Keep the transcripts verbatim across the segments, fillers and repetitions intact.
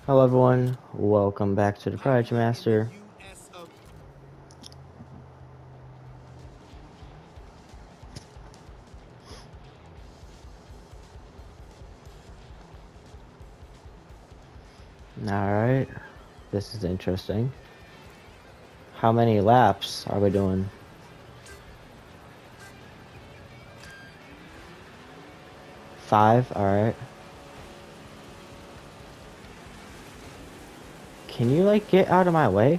Hello everyone, welcome back to the Project Master. Alright, this is interesting. How many laps are we doing? Five, alright. Can you like get out of my way?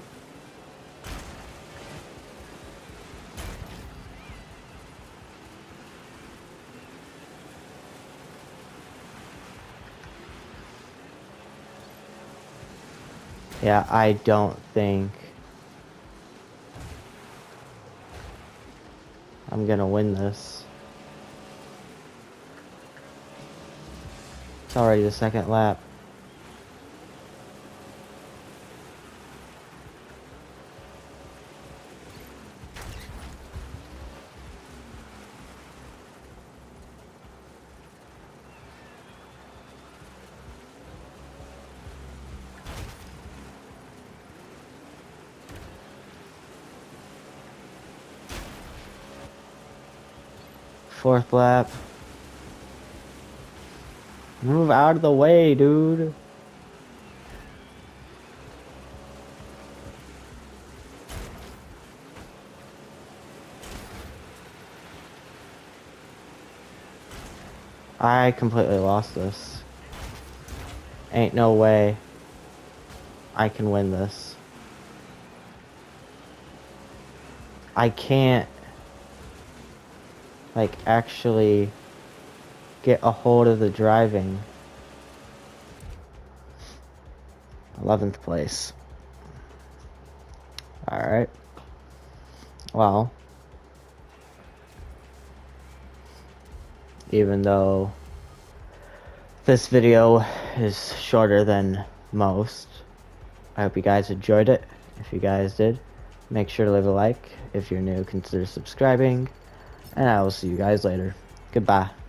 Yeah, I don't think I'm gonna win this. It's already the second lap. Fourth lap. Move out of the way, dude. I completely lost this. Ain't no way I can win this. I can't like actually get a hold of the driving. eleventh place. Alright. Well, even though this video is shorter than most, I hope you guys enjoyed it. If you guys did, make sure to leave a like. If you're new, consider subscribing. And I will see you guys later. Goodbye.